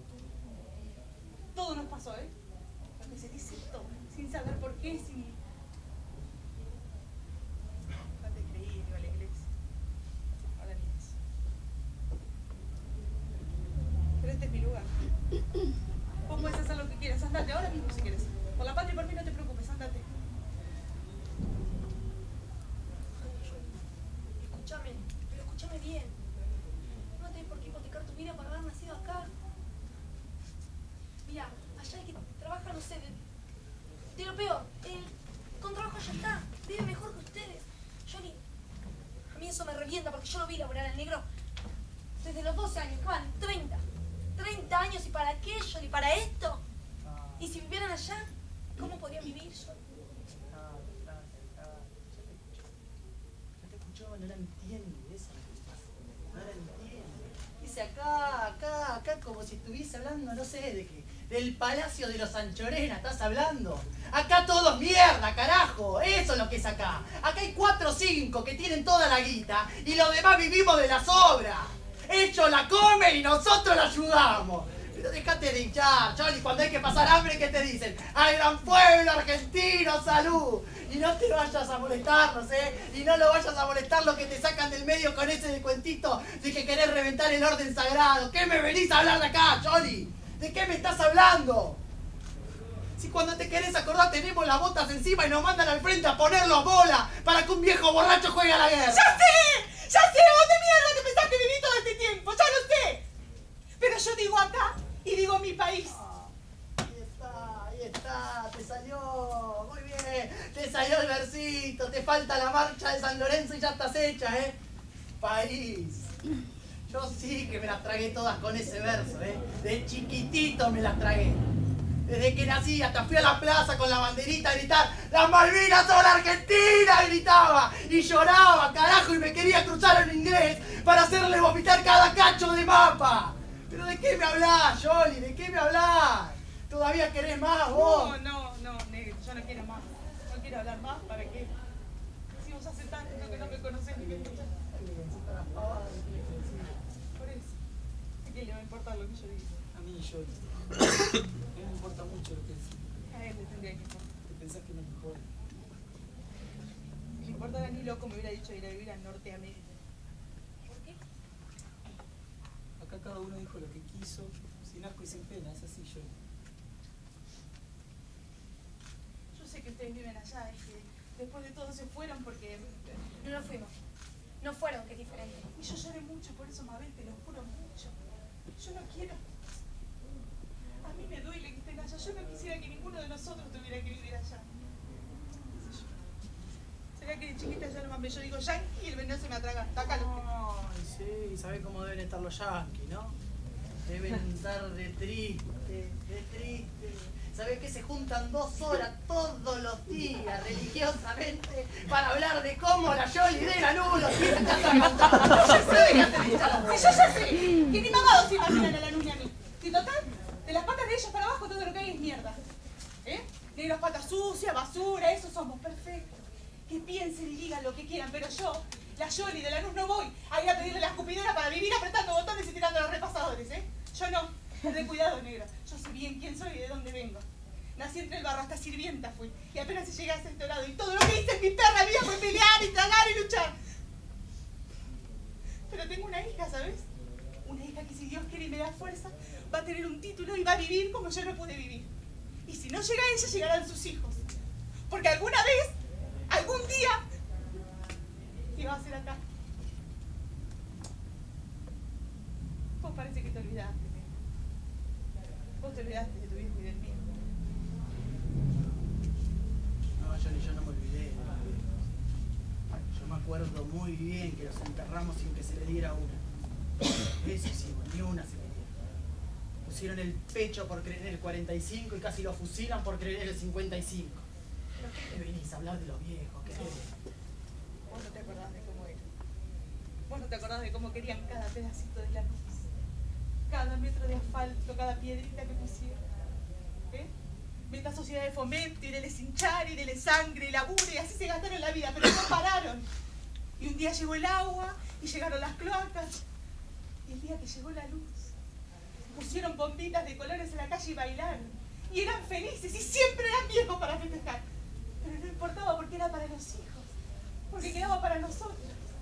Todo nos pasó, ¿eh? Lo que se dice todo. Sin saber por qué, sin... No te creí, iba a la iglesia. Ahora ni eso. Pero este es mi lugar. Vos podés hacer lo que quieras. Andate ahora mismo si quieres. Por la Patri y por mí no te preocupes. Andate. Escúchame, pero escúchame bien. No tenés por qué hipotecar tu vida para haber nacido acá. Mira, allá el que trabaja, no sé, de, de lo peor. El con trabajo ya está. Vive mejor que ustedes. Yoli, a mí eso me revienta porque yo lo vi laburar al negro desde los doce años. ¿Cuál? treinta. treinta años. ¿Y para qué, Yoli? ¿Para esto? ¿Y si vivieran allá? ¿Cómo podrían vivir, Yoli? No te escuchó, no la entiende, eso es lo que pasa. No la entiende. Dice acá, acá, acá, como si estuviese hablando, no sé de qué. Del Palacio de los Anchorena, ¿estás hablando? Acá todo es mierda, carajo. Eso es lo que es acá. Acá hay cuatro o cinco que tienen toda la guita y los demás vivimos de la sobra. Ellos la comen y nosotros la ayudamos. Pero dejate de hinchar, Choli, cuando hay que pasar hambre, ¿qué te dicen? ¡Al gran pueblo argentino, salud! Y no te vayas a molestarnos, ¿eh? Y no lo vayas a molestar los que te sacan del medio con ese de cuentito de que querés reventar el orden sagrado. ¿Qué me venís a hablar de acá, Choli? ¿De qué me estás hablando? Si cuando te querés acordar tenemos las botas encima y nos mandan al frente a ponerlos bola para que un viejo borracho juegue a la guerra. ¡Ya sé! ¡Ya sé! ¡Vos de mierda te pensás que viví todo este tiempo! ¡Ya lo sé! Pero yo digo acá y digo mi país. Ah, ahí está, ahí está, te salió, muy bien, te salió el versito, te falta la marcha de San Lorenzo y ya estás hecha, ¿eh? País. Yo sí que me las tragué todas con ese verso, ¿eh? De chiquitito me las tragué. Desde que nací hasta fui a la plaza con la banderita a gritar ¡Las Malvinas son Argentina! Gritaba y lloraba, carajo, y me quería cruzar en inglés para hacerle vomitar cada cacho de mapa. ¿Pero de qué me hablás, Yoli? ¿De qué me hablás? ¿Todavía querés más vos? No, no, no, negro, yo no quiero más. No quiero hablar más, ¿para qué? Si vos hace tanto que no me conocés ni me escuchás. Por eso. ¿A quién le va a importar lo que yo digo? A mí, Yoli. A mí me importa mucho lo que decís. A él le tendría que importar. ¿Te pensás que no me importa? Si le importara ni loco me hubiera dicho ir a vivir a Norteamérica. ¿Por qué? Acá cada uno dijo lo que quiso, sin asco y sin pena, es así, Yoli. Yo sé que ustedes viven allá y que después de todo se fueron porque... No nos fuimos. No fueron, que es diferente. Y yo lloré mucho por eso, Mabel, te lo juro mucho. Yo no quiero... A mí me duele que estén allá. Yo no quisiera que ninguno de nosotros tuviera que vivir allá. ¿Qué sé yo? ¿Será que de chiquita ya no mames? Yo digo yankee y el veneno se me atraganta. Acá los Ay, sí, ¿sabés cómo deben estar los yanquis, no? Deben estar de triste, de triste. ¿Sabés que se juntan dos horas todos los días religiosamente para hablar de cómo la Yoli de la Luz los tiene que hacer cantar? Yo sé, si yo ya sé, que ni mamados se imaginan a la luz ni a mí. Si total, de las patas de ellos para abajo todo lo que hay es mierda. ¿Eh? Negros, patas sucias, basura, eso somos, perfecto. Que piensen y digan lo que quieran, pero yo, la Yoli de la Luz, no voy a ir a pedirle la escupidora para vivir apretando botones y tirando los repasadores, ¿eh? Yo no. Ten cuidado, negra. Yo sé bien quién soy y de dónde vengo. Nací entre el barro, hasta sirvienta fui. Y apenas si llegué a ese dorado. Y todo lo que hice en mi perra vida fue pelear y tragar y luchar. Pero tengo una hija, ¿sabes? Una hija que si Dios quiere y me da fuerza, va a tener un título y va a vivir como yo no pude vivir. Y si no llega ella, llegarán sus hijos. Porque alguna vez, algún día, iba a ser acá. Vos parece que te olvidaste. Vos te olvidaste de tu viejo y del mío. No, yo ni yo no me olvidé. Yo me acuerdo muy bien que los enterramos sin que se le diera una. Eso sí, ni una se le diera. Pusieron el pecho por creer en el cuarenta y cinco y casi lo fusilan por creer en el cincuenta y cinco. ¿Pero qué te venís a hablar de los viejos? ¿Qué te... Vos no te acordás de cómo era. Vos no te acordás de cómo querían cada pedacito de la luz. Cada metro de asfalto, cada piedrita que pusieron. ¿Eh? Esta sociedad de fomento y de les hinchar y de les sangre y laburo y así se gastaron la vida, pero no pararon. Y un día llegó el agua y llegaron las cloacas. Y el día que llegó la luz, pusieron bombitas de colores en la calle y bailaron. Y eran felices y siempre eran viejos para festejar. Pero no importaba porque era para los hijos, porque quedaba para nosotros.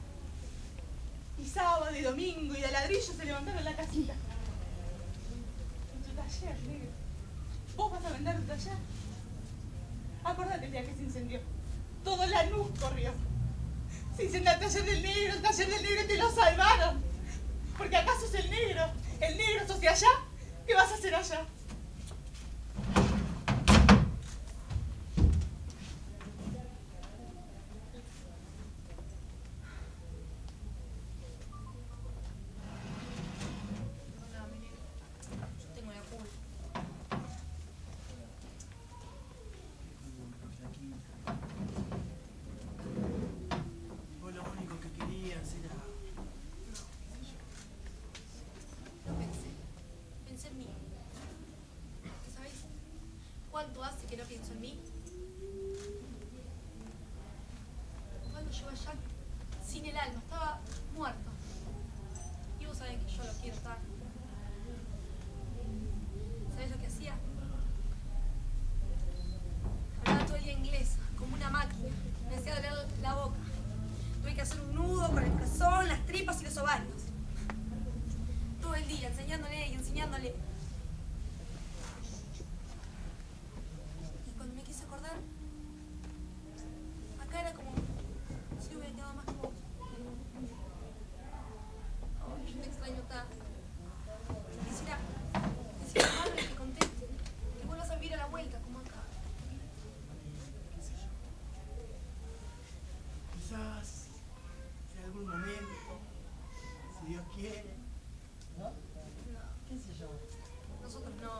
Y sábado y domingo y de ladrillo se levantaron la casita. En tu taller, negro. ¿Vos vas a vender tu taller? Acordate el día que se incendió. Toda la luz corrió. Se incendió el taller del negro, el taller del negro y te lo salvaron. Porque acaso es el negro. El negro sos de allá. ¿Qué vas a hacer allá? ¿Cuánto hace que no pienso en mí? Cuando yo allá, sin el alma, estaba muerto. Y vos sabés que yo lo quiero estar. ¿Sabés lo que hacía? Hablaba todo el día inglés, como una máquina. Me hacía doler la boca. Tuve que hacer un nudo con el corazón, las tripas y los ovarios. Todo el día, enseñándole y enseñándole. Acá era como si yo hubiera quedado más como vos. Oh, yo te extraño tanto. Quisiera, quisiera amarme y que conteste, que vuelvas a vivir a la vuelta como acá. ¿Qué sé yo? Quizás en algún momento, si Dios quiere, ¿no? No, ¿Qué sé yo? nosotros no.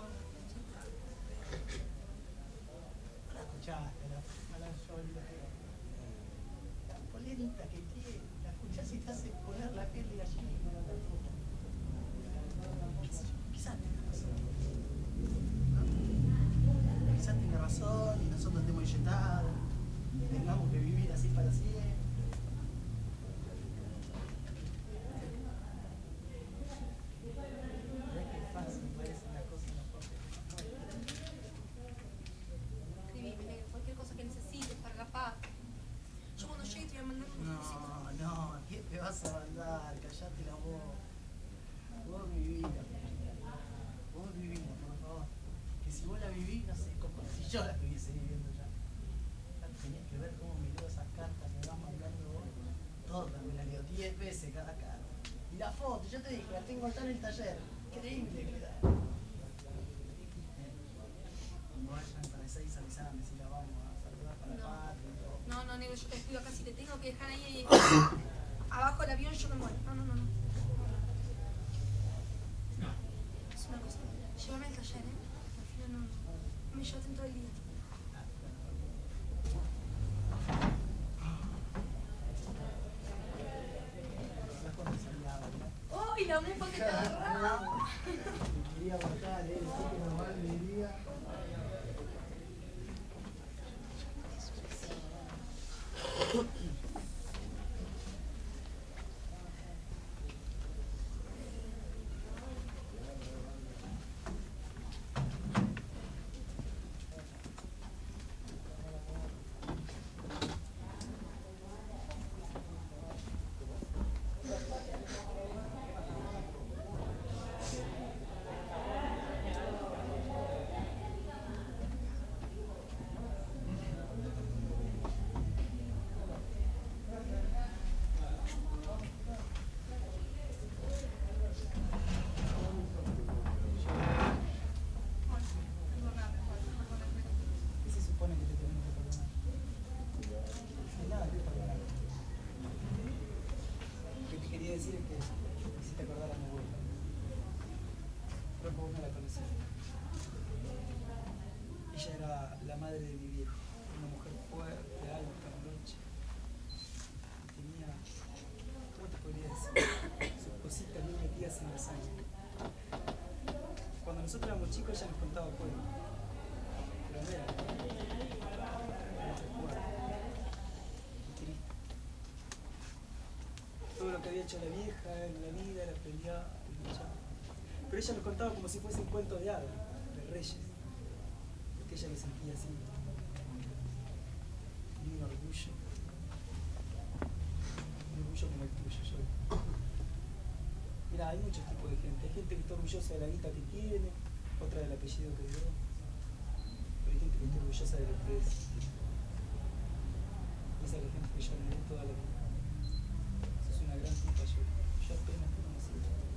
No la escuchaste, la, a la Yoli. La polerita que tiene, la escuchás y te hace poner la piel de gallina. ¿Qué sé yo? Quizás tenga razón. ¿No? Quizás tenga razón y nosotros estemos inyectados y tengamos que vivir así para siempre. ¿Ves qué fácil parece una cosa en la foto? Escribime, negro, cualquier cosa que necesites para la paz. Yo cuando llegue te voy a mandar unos besitos. No, no, ¿qué te vas a mandar? Callate la voz. Vos vivís, vos vivís, por favor. Que si vos la vivís, no sé, como si yo la estuviese viviendo ya. Ya tenés que ver cómo me leo esas cartas que me vas mandando vos. Todas me las leo diez veces cada carta. Y la foto, yo te dije, la tengo acá en el taller. Increíble que da. Cuando vayan para seis, avisame si la vamos a saludar para la No. patria y todo. No, no, negro, yo te cuido acá. Si te tengo que dejar ahí abajo del avión, yo me muero. No, no, no, no. Es una cosa. Llévame al taller, ¿eh? Al final no. me lloran todo el día. ¡Uy, la mufa que te agarraba! Me quería matar, eh, sí que normal me diría. Decir que hiciste acordar a mi abuela. Creo que vos no la conocés. Ella era la madre de mi viejo, una mujer fuerte, alta, noche. Tenía, ¿cómo te podría decir? Sus cositas bien metidas en la sangre. Cuando nosotros éramos chicos ella nos contaba cuentos. Pero no era, no recuerdo. Triste. Todo lo que había hecho la vieja en la vida era pelear, luchar. Pero ella nos contaba como si fuesen cuentos de hadas, de reyes. Porque ella lo sentía así. Y un orgullo. Un orgullo como el tuyo, yo. Mira, hay muchos tipos de gente. Hay gente que está orgullosa de la guita que tiene, otra del apellido que dio. Pero hay gente que está orgullosa de lo que es. Esa es la gente que yo admiré toda la vida. Una gran tipa, yo, yo apenas te conocí.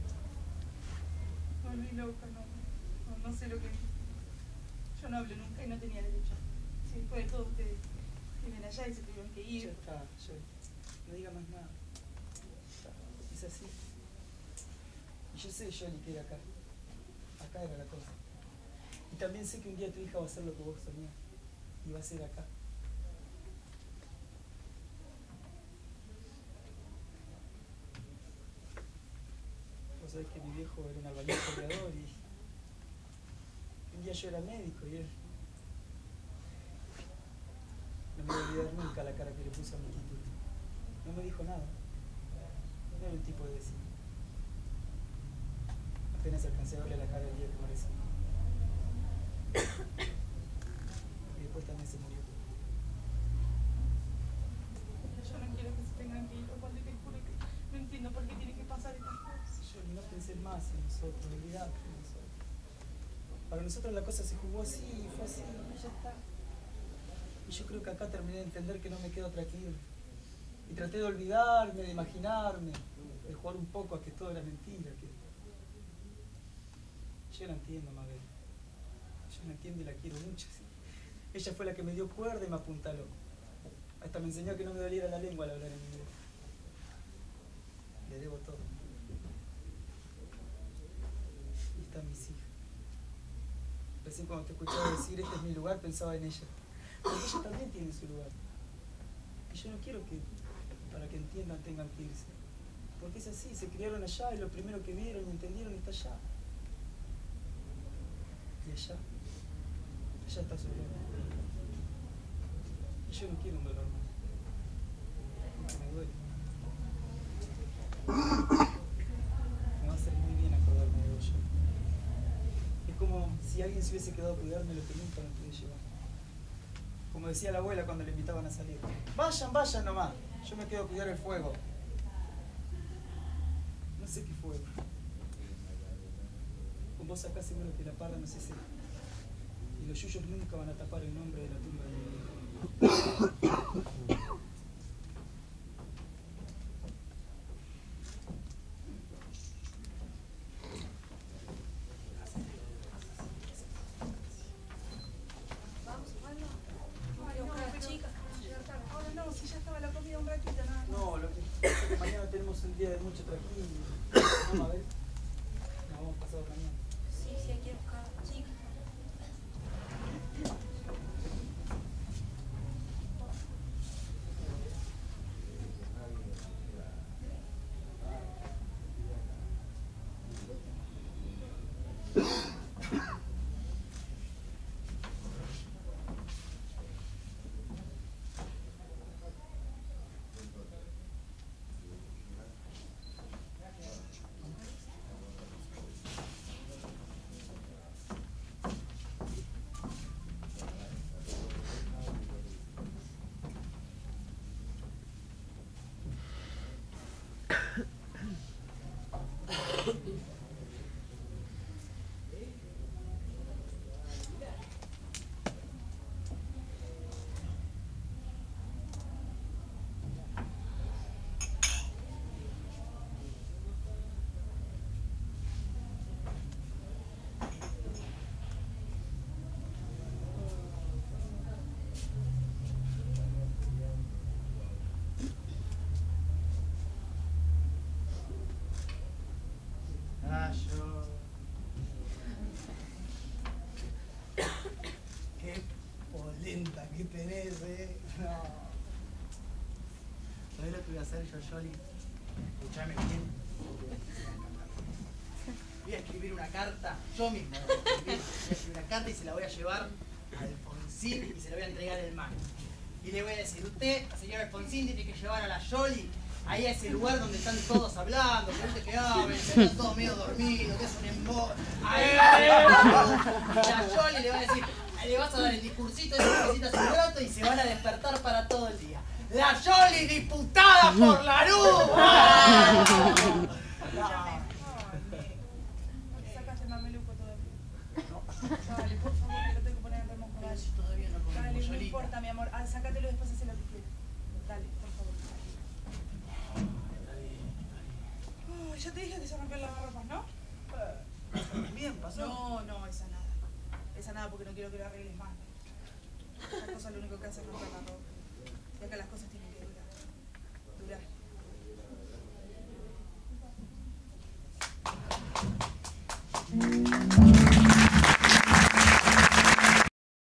Me volví loca, no, no, no sé lo que vi. Yo no hablé nunca y no tenía derecho. Si después de todo ustedes viven allá y se tuvieron que ir. Ya está, yo, no diga más nada. Es así. Y yo sé, Yoli, que era acá. Acá era la cosa. Y también sé que un día tu hija va a hacer lo que vos soñás. Y va a ser acá. Vos sabés que mi viejo era un albañil corredor y un día yo era médico y él no me voy a olvidar nunca la cara que le puso a mi título. No me dijo nada. No era un tipo de decir. Apenas alcancé a verle la cara el día que merecí. Y después también se murió. Yo no quiero que se tengan que ir, Osvaldo, te juro que no entiendo por qué tiene que pasar estas cosas. Yo no pensé más en nosotros, olvidate de nosotros. Para nosotros la cosa se jugó así, y fue así, y ya está. Y yo creo que acá terminé de entender que no me quedo tranquilo. Y traté de olvidarme, de imaginarme, de jugar un poco a que todo era mentira. Que... Yo la entiendo, Mabel. Yo la entiendo y la quiero mucho. ¿Sí? Ella fue la que me dio cuerda y me apuntaló. Hasta me enseñó que no me doliera la lengua al hablar en inglés. Le debo todo. Y están mis hijas. Recién cuando te escuchaba decir este es mi lugar, pensaba en ella. Porque ella también tiene su lugar. Y yo no quiero que, para que entiendan, tengan que irse. Porque es así, se criaron allá y lo primero que vieron y entendieron está allá. Y allá, allá está su dolor. Y yo no quiero un dolor más. Porque me duele. Me va a hacer muy bien acordarme de ello. Es como si alguien se hubiese quedado a cuidarme lo que nunca me pude llevar. Como decía la abuela cuando le invitaban a salir. Vayan, vayan nomás. Yo me quedo a cuidar el fuego. No sé qué fuego. Con vos acá seguro que la parra no se seca. Y los yuyos nunca van a tapar el nombre de la tumba de mi viejo. Vamos, Osvaldo. Voy a buscar a las chicas, que van a llegar tarde. Ahora no, si ya estaba la comida un ratito, nada. No, lo que pasa es que mañana tenemos un día de mucho trajín. ¿No, Mabel? No, vamos pasado mañana. Sí, sí, hay que buscar a las chicas. ¿eh? No. ¿Sabés lo que voy a hacer yo, Yoli? Escuchame bien. Voy a escribir una carta, yo mismo voy a escribir, voy a escribir una carta y se la voy a llevar a Alfonsín y se la voy a entregar el man. Y le voy a decir, usted, señor Alfonsín, tiene que llevar a la Yoli ahí a ese lugar donde están todos hablando, que viste que hablan, que están todos medio dormidos, que es un embo... Ahí, la Yoli le va a decir, le vas a dar el discursito de que necesita su broto y se van a despertar para todo el día. ¡La Yoli diputada por la luz! Escúchame. No te sacas el mameluco todavía. Dale, por favor, que lo tengo que poner en termo con Si todavía no comemos, Dale, no Yolita. importa, mi amor. Ah, sácatelo y después haz lo que quieras. Dale, por favor. Oh, ya te dije que se rompió las garrafas, ¿no? Bien, pasó. No, no, esa nada. Esa nada porque no quiero que lo arregles más. Esa cosa lo único que hace es romper la ropa. Y acá las cosas tienen que durar. Durar.